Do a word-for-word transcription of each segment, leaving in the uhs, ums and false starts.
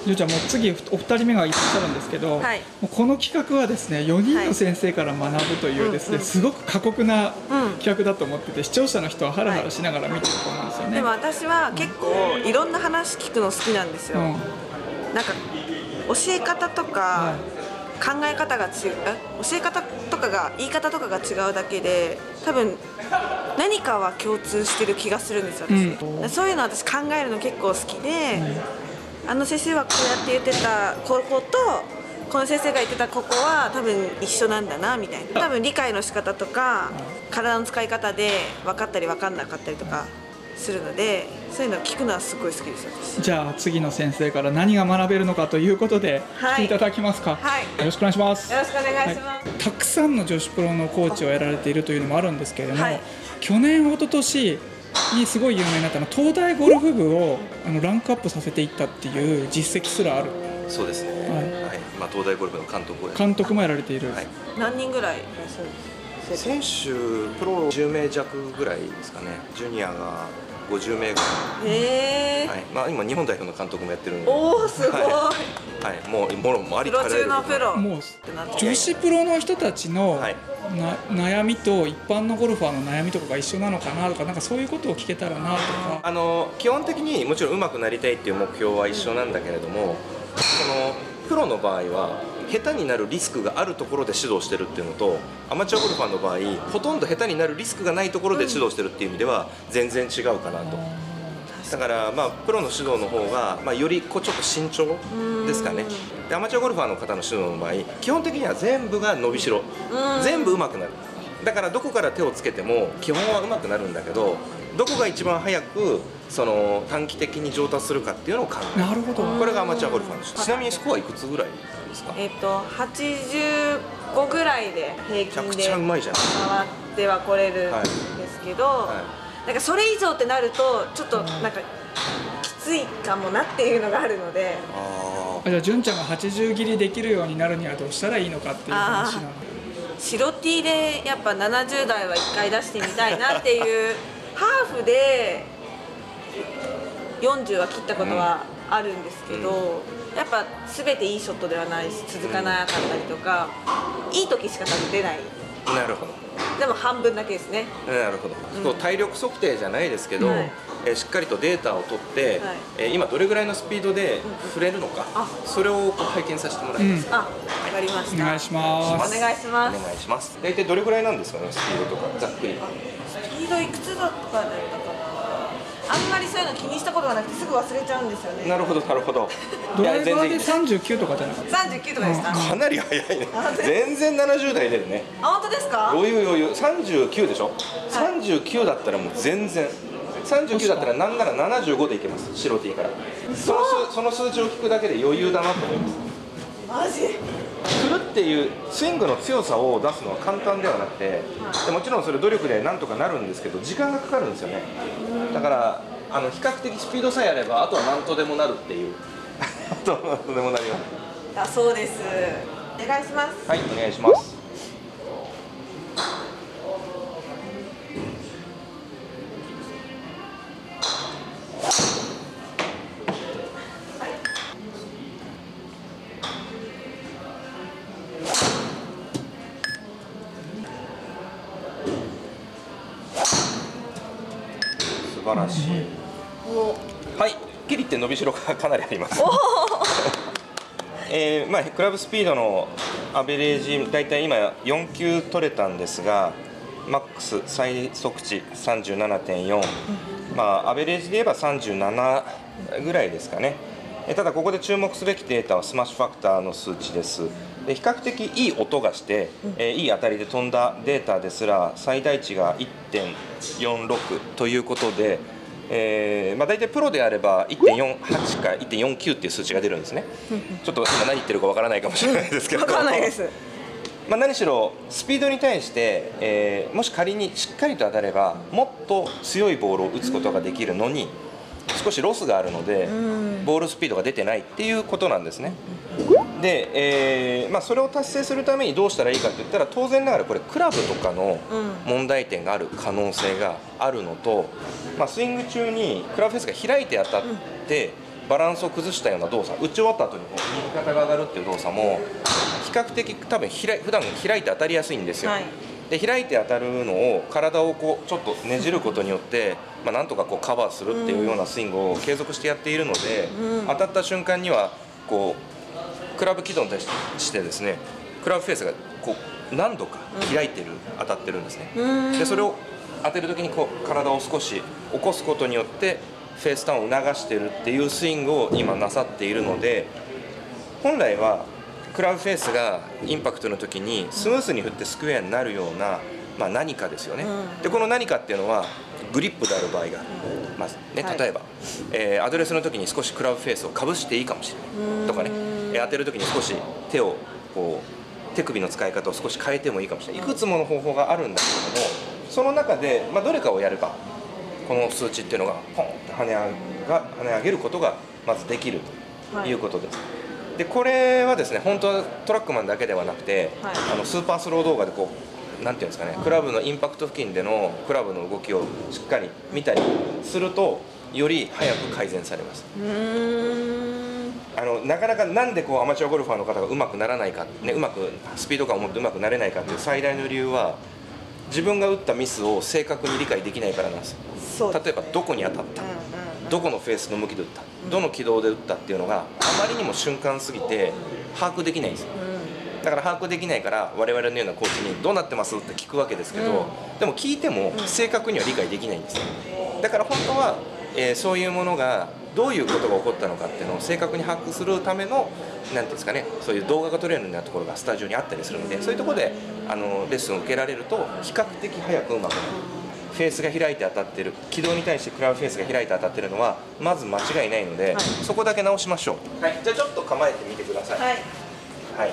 じゅうちゃん、もう次お二人目がいらっしゃるんですけど、はい、もうこの企画はですねよにんの先生から学ぶというですね、すごく過酷な企画だと思ってて、視聴者の人はハラハラしながら見てると思うんですよね。 でも私は結構いろんな話聞くの好きなんですよ、うん、なんか教え方とか、はい、考え方が違う、教え方とかが言い方とかが違うだけで多分何かは共通してる気がするんですよ私、うん、そういうの私考えるの結構好きで、うん、あの先生はこうやって言ってたこことこの先生が言ってたここは多分一緒なんだなみたいな、多分理解の仕方とか体の使い方で分かったり分かんなかったりとかするので、そういうのを聞くのはすごい好きです私。 じゃあ次の先生から何が学べるのかということで来ていただけますか。 はい、 よろしくお願いします。 よろしくお願いします、はい、 たくさんの女子プロのコーチをやられているというのもあるんですけれども、はい、去年一昨年にすごい有名になったの東大ゴルフ部をあのランクアップさせていったっていう実績すらある。 そうですね、はいはい、まあ、東大ゴルフの監督をや監督もやられている、はい、 何人ぐらいいらっしゃるんですか。 選手プロじゅうめい弱ぐらいですかね。ジュニアがごじゅうめいぐらい。 へえ、 はい、まあ、今日本代表の監督もやってるんで。 おお、すごい、 はい、はい、もうもろもありとあらゆるプロ中のプロ、 もう女子プロの人たちの、はい、な悩みと一般のゴルファーの悩みとかが一緒なのかなとか、なんかそういうことを聞けたらなとか。 あの基本的にもちろん上手くなりたいっていう目標は一緒なんだけれども、そのプロの場合は下手になるリスクがあるところで指導してるっていうのと、アマチュアゴルファーの場合ほとんど下手になるリスクがないところで指導してるっていう意味では全然違うかなと。だから、まあ、プロの指導の方が、まあ、よりこうちょっと慎重ですかね。でアマチュアゴルファーの方の指導の場合基本的には全部が伸びしろ、全部上手くなる。だからどこから手をつけても基本は上手くなるんだけど、どこが一番早くその短期的に上達するかっていうのを考える。なるほど。これがアマチュアゴルファーです。ちなみにスコアいくつぐらいですか。 えっとはちじゅうごぐらいで平均で回ってはこれるんですけど、はいはい、なんかそれ以上ってなるとちょっとなんかきついかもなっていうのがあるので。 ああ。じゃあ純ちゃんがはちじゅう切りできるようになるにはどうしたらいいのかっていう話なの。 白 T でやっぱななじゅう代はいっかい出してみたいなっていうハーフでよんじゅうは切ったことはあるんですけど、うん、やっぱ全ていいショットではないし続かなかったりとか、うん、いい時しか多分出ない。 なるほど。 でも半分だけですね。 なるほど、うん、体力測定じゃないですけど、はい、えしっかりとデータを取って、はい、え今どれぐらいのスピードで振れるのか、うん、それを拝見させてもらいますか。 うん、あ、わかりました。 お願いします。 お願いします。 お願いします。大体どれぐらいなんですかね、スピードとかざっくり。 スピードいくつだったかだったかな。あんまりそういうの気にしたことがなくてすぐ忘れちゃうんですよね。 なるほどなるほど。 ドライバーでさんじゅうきゅうとかじゃなかった。 さんじゅうきゅうとかでした。 かなり速いね。全然ななじゅう代出るね。 あ、本当ですか。 余裕余裕。さんじゅうきゅうでしょ。さんじゅうきゅうだったらもう全然。さんじゅうきゅうだったらなんならななじゅうごでいけます。白 T から。その数その数字を聞くだけで余裕だなと思います。 マジ。 振るっていうスイングの強さを出すのは簡単ではなくて、でもちろんそれ努力でなんとかなるんですけど時間がかかるんですよね。だからあの比較的スピードさえあればあとは何とでもなるっていうあとは何とでもなります。 あ、そうです。お願いします。 はい、お願いします。素晴らしい。はい、ギリって伸びしろがかなりあります。えーまあ、クラブスピードのアベレージだいたい今よん球取れたんですが、マックス最速値 さんじゅうななてんよん、まあ、アベレージで言えばさんじゅうななぐらいですかね。えただここで注目すべきデータはスマッシュファクターの数値です。で比較的いい音がして、えー、いい当たりで飛んだデータですら最大値が いってんよんろく ということで、えーまあ、大体プロであれば いってんよんはち か いってんよんきゅう っていう数値が出るんですね。ちょっと今何言ってるかわからないかもしれないですけど、 わからないです。 まあ何しろスピードに対して、えー、もし仮にしっかりと当たればもっと強いボールを打つことができるのに少しロスがあるのでボールスピードが出てないっていうことなんですね。で、えーまあ、それを達成するためにどうしたらいいかって言ったら当然ながらこれクラブとかの問題点がある可能性があるのと、まあ、スイング中にクラブフェースが開いて当たってバランスを崩したような動作、打ち終わった後にこう右肩が上がるっていう動作も比較的多分開普段開いて当たりやすいんですよ。はい、で開いて当たるのを体をこうちょっとねじることによって、まあ、なんとかこうカバーするっていうようなスイングを継続してやっているので、うん、当たった瞬間にはこうクラブ軌道に対してですねクラブフェースがこう何度か開いてる、うん、当たってるんですね。でそれを当てる時にこう体を少し起こすことによってフェースターンを促してるっていうスイングを今なさっているので、本来はクラブフェースがインパクトの時にスムースに振ってスクエアになるような、まあ、何かですよね。でこの何かっていうのはグリップである場合が、まずね、例えば、はい、えー、アドレスの時に少しクラブフェースをかぶしていいかもしれないとかね、えー、当てる時に少し手をこう手首の使い方を少し変えてもいいかもしれない。いくつもの方法があるんだけども、その中で、まあ、どれかをやればこの数値っていうのがポンって跳ね上が跳ね上げることがまずできるということです。はい、でこれはですね本当はトラックマンだけではなくて、はい、あのスーパースロー動画でこうなんていうんですかね、クラブのインパクト付近でのクラブの動きをしっかり見たりするとより早く改善されます。うーんあのなかなかなんでこうアマチュアゴルファーの方がうまくならないか、ね、うまくスピード感を持ってうまくなれないかっていう最大の理由は自分が打ったミスを正確に理解できないからなんです。そうですね、例えばどこに当たった、うんうんうん、どこのフェースの向きで打った、うん、どの軌道で打ったっていうのがあまりにも瞬間すぎて把握できないんですよ。うん、だから把握できないから我々のようなコーチに「どうなってます?」って聞くわけですけど、うん、でも聞いても正確には理解できないんですよ。だから本当は、えー、そういうものがどういうことが起こったのかっていうのを正確に把握するためのなんていうんですかね、そういう動画が撮れるようなところがスタジオにあったりするので、そういうところであのレッスンを受けられると比較的早くうまくなる。フェースが開いて当たってる、軌道に対してクラブフェースが開いて当たってるのはまず間違いないので、はい、そこだけ直しましょう。はい、じゃあちょっと構えてみてください。はい、はい、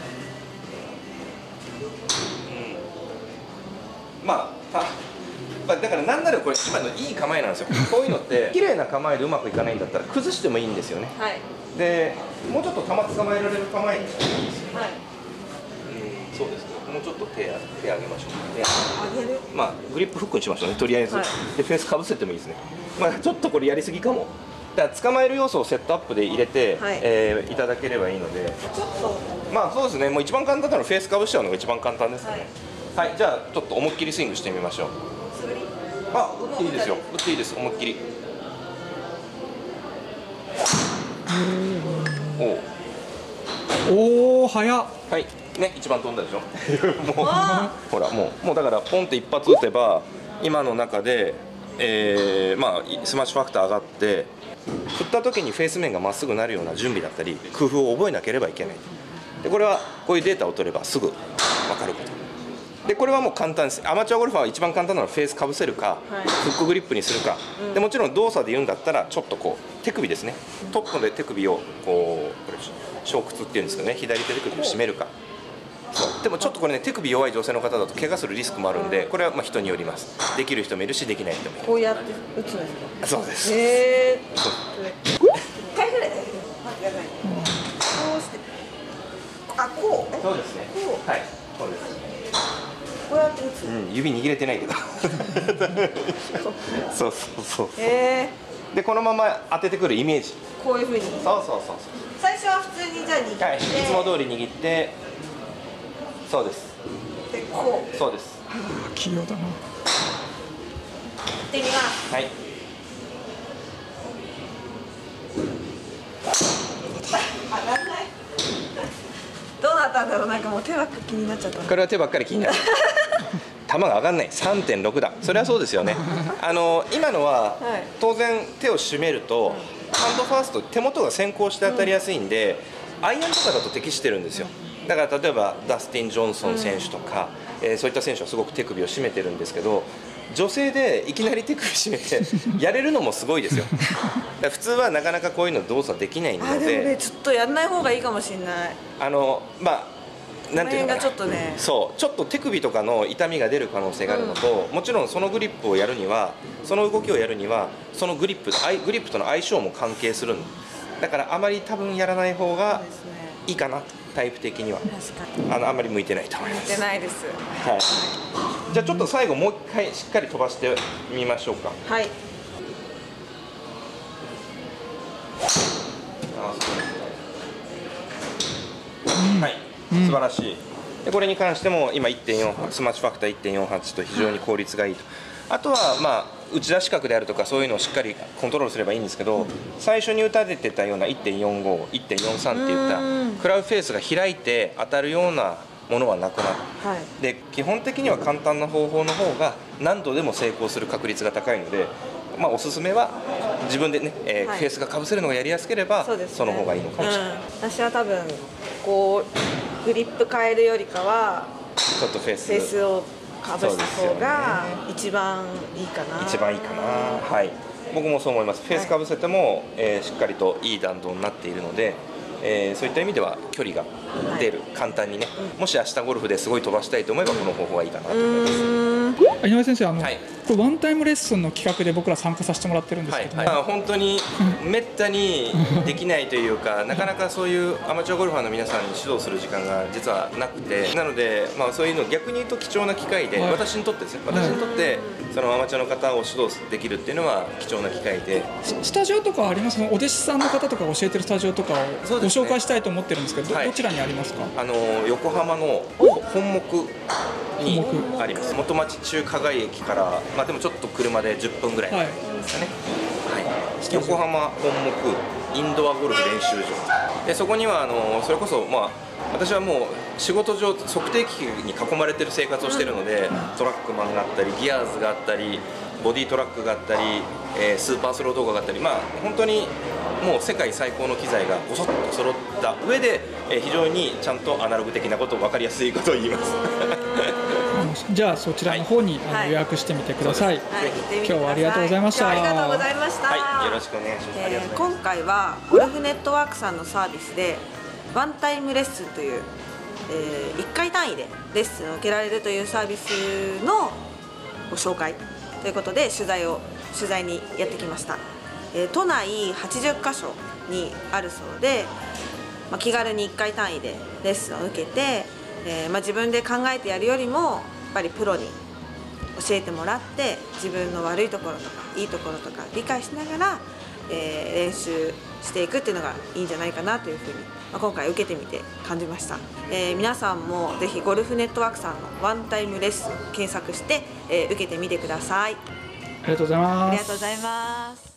うん、まあたまあ、だからなんならこれ今のいい構えなんですよ。こういうのって綺麗な構えでうまくいかないんだったら崩してもいいんですよね。はい、でもうちょっと球捕まえられる構えにしたらいいですよ。はい、うん、そうですね。もうちょっと手手上げましょう。手上げる。まあグリップフックにしましょうね。とりあえず、はい、でフェースかぶせてもいいですね。まあちょっとこれやりすぎかも。だから捕まえる要素をセットアップで入れて、はい、えー、いただければいいので。ちょっとまあそうですね。もう一番簡単なのはフェースかぶしちゃうのが一番簡単ですね。はい、はい、じゃあちょっと思いっきりスイングしてみましょう。あ、打っていいですよ。打っていいです。思いっきり。 おお。おお、早っ。 はい。ね、一番飛んだでしょ。もうほらもうもうだからポンって一発打てば今の中で、えー、まあスマッシュファクター上がって振った時にフェース面がまっすぐなるような準備だったり工夫を覚えなければいけない。でこれはこういうデータを取ればすぐ分かること。でこれはもう簡単です。アマチュアゴルファーは一番簡単なのはフェースかぶせるか、はい、フックグリップにするか、うん、でもちろん動作で言うんだったらちょっとこう手首ですね、トップで手首をこうこれ小屈っていうんですけどね、左手で首を締めるか。そうでもちょっとこれね手首弱い女性の方だと怪我するリスクもあるんで、これはまあ人によります。できる人もいるしできない人もいる。 こうやって打つんですか。 そうです。 へえ。一回ぐらい。こうして。あ、こう。 そうですね。はい。そうです。 こうやって打つ。 うん、指握れてないけど。そうそうそう。 へえ。 でこのまま当ててくるイメージ。 こういう風に。 そうそうそうそう。 最初は普通にじゃあ握って。はい。いつも通り握って。そうです。 でこう。 そうです。器用だな。 行ってみます。 はい。 あ、なんない。どうなったんだろう。なんかもう手ばっか気になっちゃった。 これは手ばっかり気になる。球が上がんない。さんてんろく だ。それはそうですよね。あの今のは、はい、当然手を締めると、うん、ハンドファースト手元が先行して当たりやすいんで、うん、アイアンとかだと適してるんですよ。だから例えばダスティン・ジョンソン選手とか、うん、えー、そういった選手はすごく手首を締めてるんですけど、女性でいきなり手首締めてやれるのもすごいですよ。普通はなかなかこういうの動作できないので、 あ、でもね、ちょっとやんない方がいいかもしれない。 あのまあなんていうのかな、 ちょっとね、 そうちょっと手首とかの痛みが出る可能性があるのと、うん、もちろんそのグリップをやるには、その動きをやるにはそのグリップグリップとの相性も関係するんだから、あまり多分やらない方がいいかな、タイプ的には。確かにあのあんまり向いてないと思います。 向いてないです。 はい。じゃあちょっと最後もう一回しっかり飛ばしてみましょうか。 はい。 はい、素晴らしい。でこれに関しても今 いってんよん スマッチファクター いってんよんはち と非常に効率がいいと。あとはまあ打ち出し角であるとかそういうのをしっかりコントロールすればいいんですけど、最初に打たれてたような いってんよんご、いってんよんさん っていったクラウフェースが開いて当たるようなものはなくなる、はい、で基本的には簡単な方法の方が何度でも成功する確率が高いので、まあ、おすすめは自分でね、えーはい、フェースがかぶせるのがやりやすければ そ,、ね、その方がいいのかもしれない、うん、 私は多分こうグリップ変えるよりかはちょっとフェースフェースをかぶした方が一番いいかな、 一番いいかな、はい、僕もそう思います。フェースかぶせても、はい、えー、しっかりといい弾道になっているので、えー、そういった意味では距離が出る、はい、簡単にね、うん、もし明日ゴルフですごい飛ばしたいと思えばこの方法がいいかなと思います。 井上先生、あの、はい、これワンタイムレッスンの企画で僕ら参加させてもらってるんですけど、ね、 はい、あ本当にめったにできないというかなかなかそういうアマチュアゴルファーの皆さんに指導する時間が実はなくて、なので、まあ、そういうの逆に言うと貴重な機会で、はい、私にとってですね、私にとってそのアマチュアの方を指導できるっていうのは貴重な機会で、 スタジオとかありますか？お弟子さんの方とか教えてるスタジオとかをご紹介したいと思ってるんですけど、はい、どちらにありますか？ あの横浜の本木にあります。元町中華街駅から、まあ、でもちょっと車でじゅっぷんぐらいですかね、はいはい、横浜本木インドアゴルフ練習場で、そこにはあのそれこそ、まあ、私はもう仕事上測定機器に囲まれてる生活をしているので、トラックマンがあったりギアーズがあったりボディトラックがあったり、えー、スーパースロー動画があったり、まあ、本当にもう世界最高の機材がごそっと揃った上で、えー、非常にちゃんとアナログ的なことを分かりやすいことを言いますじゃあそちらの方に、はい、あの予約してみてください、はい、今日はありがとうございました。 ありがとうございました、 はい、よろしくお願いします、 えー、今回はゴルフネットワークさんのサービスでワンタイムレッスンという、えー、いっかい単位でレッスンを受けられるというサービスのご紹介ということで取材を取材にやってきました。えー、都内はちじゅっかしょにあるそうで、まあ、気軽にいっかい単位でレッスンを受けて、えーまあ、自分で考えてやるよりもやっぱりプロに教えてもらって自分の悪いところとかいいところとか理解しながら、えー、練習していくっていうのがいいんじゃないかなというふうに、まあ、今回受けてみて感じました。えー、皆さんもぜひゴルフネットワークさんのワンタイムレッスン検索して、えー、受けてみてください。 ありがとうございます。 ありがとうございます。